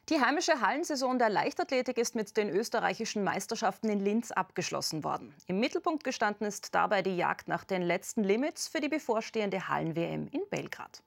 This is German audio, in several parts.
Die heimische Hallensaison der Leichtathletik ist mit den österreichischen Meisterschaften in Linz abgeschlossen worden. Im Mittelpunkt gestanden ist dabei die Jagd nach den letzten Limits für die bevorstehende Hallen-WM in Belgrad.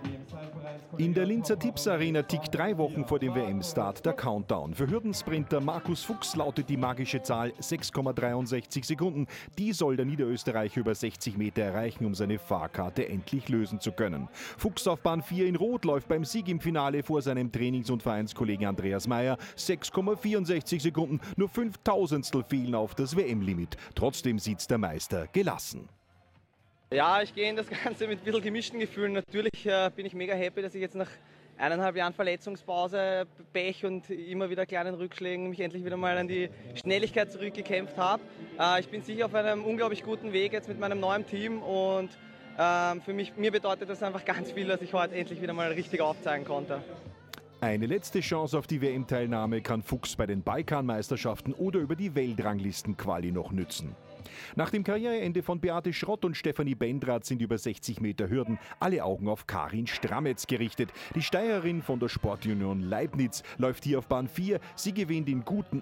In der Linzer Tipps Arena tickt 3 Wochen vor dem WM-Start der Countdown. Für Hürdensprinter Markus Fuchs lautet die magische Zahl 6,63 Sekunden. Die soll der Niederösterreicher über 60 Meter erreichen, um seine Fahrkarte endlich lösen zu können. Fuchs auf Bahn 4 in Rot läuft beim Sieg im Finale vor seinem Trainings- und Vereinskollegen Andreas Meyer 6,64 Sekunden. Nur 5 fehlen auf das WM-Limit. Trotzdem sitzt der Meister gelassen. Ja, ich gehe in das Ganze mit ein bisschen gemischten Gefühlen. Natürlich bin ich mega happy, dass ich jetzt nach 1,5 Jahren Verletzungspause, Pech und immer wieder kleinen Rückschlägen mich endlich wieder mal an die Schnelligkeit zurückgekämpft habe. Ich bin sicher auf einem unglaublich guten Weg jetzt mit meinem neuen Team und mir bedeutet das einfach ganz viel, dass ich heute endlich wieder mal richtig aufzeigen konnte. Eine letzte Chance auf die WM-Teilnahme kann Fuchs bei den Balkanmeisterschaften oder über die Weltranglisten-Quali noch nützen. Nach dem Karriereende von Beate Schrott und Stefanie Bendrath sind über 60 Meter Hürden alle Augen auf Karin Strametz gerichtet. Die Steirerin von der Sportunion Leibniz läuft hier auf Bahn 4. Sie gewinnt in guten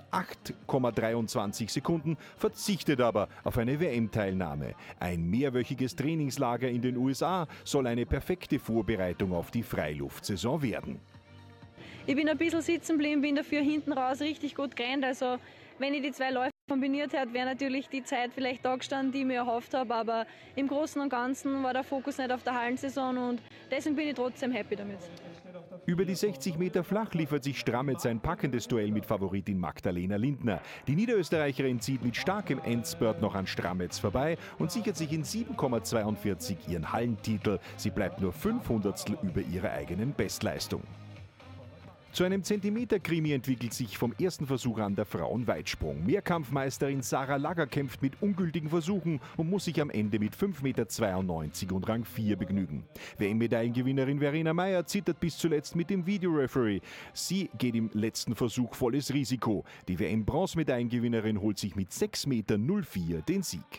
8,23 Sekunden, verzichtet aber auf eine WM-Teilnahme. Ein mehrwöchiges Trainingslager in den USA soll eine perfekte Vorbereitung auf die Freiluftsaison werden. Ich bin ein bisschen sitzen geblieben, bin dafür hinten raus richtig gut gerannt. Also wenn ich die 2 Läufe kombiniert hätte, wäre natürlich die Zeit vielleicht da gestanden, die ich mir erhofft habe. Aber im Großen und Ganzen war der Fokus nicht auf der Hallensaison und deswegen bin ich trotzdem happy damit. Über die 60 Meter flach liefert sich Strametz ein packendes Duell mit Favoritin Magdalena Lindner. Die Niederösterreicherin zieht mit starkem Endspurt noch an Strametz vorbei und sichert sich in 7,42 ihren Hallentitel. Sie bleibt nur 500 über ihrer eigenen Bestleistung. Zu einem Zentimeter-Krimi entwickelt sich vom ersten Versuch an der Frauenweitsprung. Mehrkampfmeisterin Sarah Lagger kämpft mit ungültigen Versuchen und muss sich am Ende mit 5,92 Meter und Rang 4 begnügen. WM-Medaillengewinnerin Verena Meyer zittert bis zuletzt mit dem Videoreferee. Sie geht im letzten Versuch volles Risiko. Die WM-Bronzemedaillengewinnerin holt sich mit 6,04 Meter den Sieg.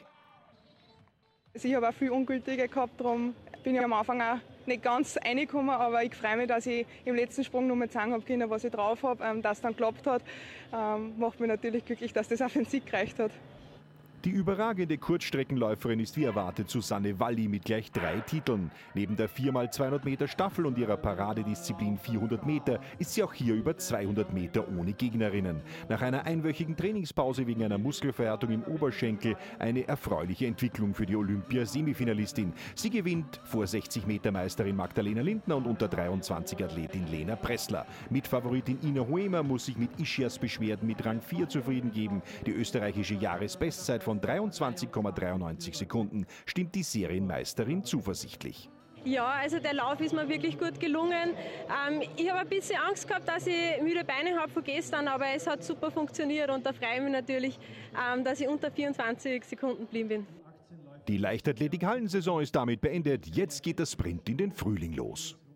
Ich habe auch viel Ungültige gehabt, darum bin ich am Anfang auch nicht ganz reingekommen, aber ich freue mich, dass ich im letzten Sprung noch mal zeigen habe können, was ich drauf habe, dass es dann geklappt hat. Macht mich natürlich glücklich, dass das auf den Sieg gereicht hat. Die überragende Kurzstreckenläuferin ist wie erwartet Susanne Walli mit gleich 3 Titeln. Neben der 4x200 Meter Staffel und ihrer Paradedisziplin 400 Meter ist sie auch hier über 200 Meter ohne Gegnerinnen. Nach einer einwöchigen Trainingspause wegen einer Muskelverhärtung im Oberschenkel eine erfreuliche Entwicklung für die Olympia-Semifinalistin. Sie gewinnt vor 60 Meter Meisterin Magdalena Lindner und unter 23 Athletin Lena Pressler. Mitfavoritin Ina Huemer muss sich mit Ischias-Beschwerden mit Rang 4 zufrieden geben. Die österreichische Jahresbestzeit von 23,93 Sekunden stimmt die Serienmeisterin zuversichtlich. Ja, also der Lauf ist mir wirklich gut gelungen. Ich habe ein bisschen Angst gehabt, dass ich müde Beine habe von gestern, aber es hat super funktioniert und da freue ich mich natürlich, dass ich unter 24 Sekunden geblieben bin. Die Leichtathletik-Hallensaison ist damit beendet. Jetzt geht der Sprint in den Frühling los.